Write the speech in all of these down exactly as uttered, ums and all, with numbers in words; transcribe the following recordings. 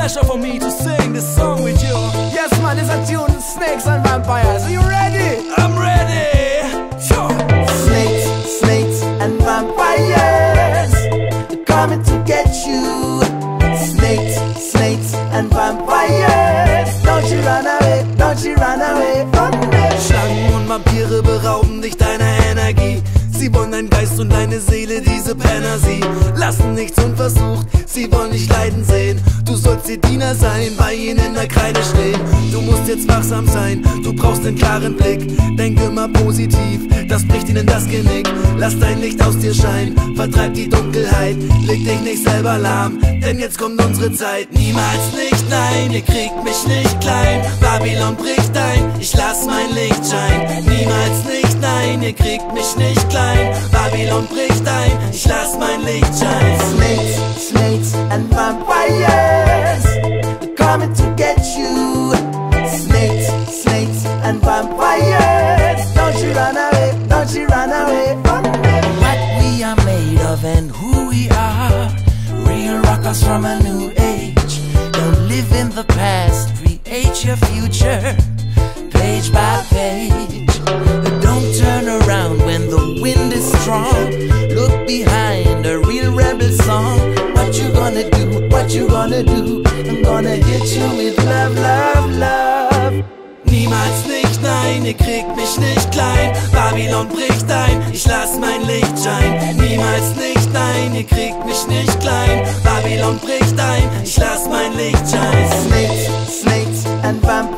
pleasure for me to sing this song with you. Yes man, it's a tune, Snakes and Vampires. Are you ready? I'm ready. Sure. Snakes, snakes and vampires, they're coming to get you. Snakes, snakes and vampires, don't you run away, don't you run away from me. Schlangen und Vampire berauben dich deiner Energie. Sie wollen dein Geist und deine Seele, diese Penner, sie lassen nichts unversucht, sie wollen dich leiden sehen. Du sollst ihr Diener sein, bei ihnen in der Kreide stehen. Du musst jetzt wachsam sein, du brauchst einen klaren Blick. Denk immer positiv, das bricht ihnen das Genick. Lass dein Licht aus dir scheinen, vertreib die Dunkelheit. Leg dich nicht selber lahm, denn jetzt kommt unsere Zeit. Niemals nicht, nein, ihr kriegt mich nicht klein. Babylon bricht ein, ich lass mein Licht scheinen. Niemals nicht, nein, ihr kriegt mich nicht klein. Babylon bricht ein, ich lass mein Licht scheinen. Snakes, snakes and vampires, they're coming to get you. Snakes, snakes and vampires, don't you run away, don't you run away from me. What we are made of and who we are, real rockers from a new age. Don't live in the past, create your future, page by page. Don't turn around when the wind is strong. Look behind a real rebel song. What you gonna do, what you gonna do? I'm gonna hit you with love, love, love. Niemals nicht, nein, ihr kriegt mich nicht klein. Babylon bricht ein, ich lass mein Licht scheinen. Niemals nicht, nein, ihr kriegt mich nicht klein. Babylon bricht ein, ich lass mein Licht scheinen. Snakes, snakes and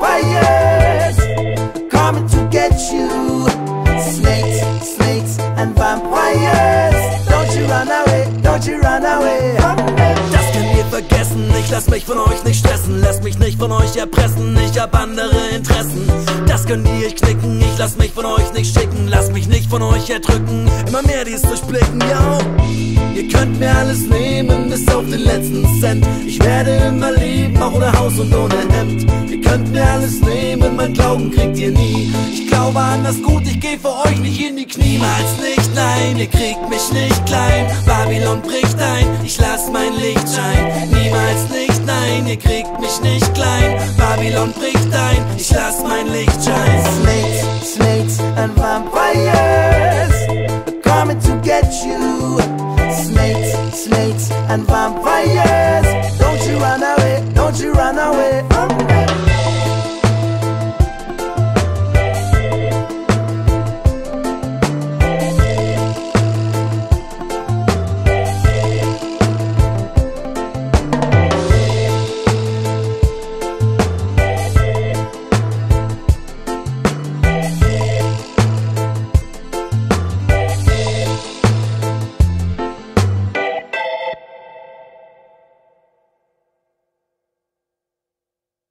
vampires, coming to get you. Snakes, snakes and vampires, don't you run away, don't you run away. Das könnt ihr vergessen, ich lass mich von euch nicht stressen. Lass mich nicht von euch erpressen, ich hab andere Interessen. Das könnt ihr euch knicken, ich lass mich von euch nicht schicken. Lass mich nicht von euch erdrücken, immer mehr dies durchblicken, yo. Ihr könnt mir alles nehmen, bis auf den letzten Cent. Ich werde immer leben, auch ohne Haus und ohne Hemd. Ihr könnt mir alles nehmen, mein Glauben kriegt ihr nie. Ich glaube an das Gut, ich geh für euch nicht in die Knie. Niemals nicht, nein, ihr kriegt mich nicht klein. Babylon bricht ein, ich lass mein Licht scheinen. Niemals nicht, nein, ihr kriegt mich nicht klein. Babylon bricht ein, ich lass mein Licht scheinen. Snakes, snakes and vampires, they're coming to get you. Snakes, snakes and vampires.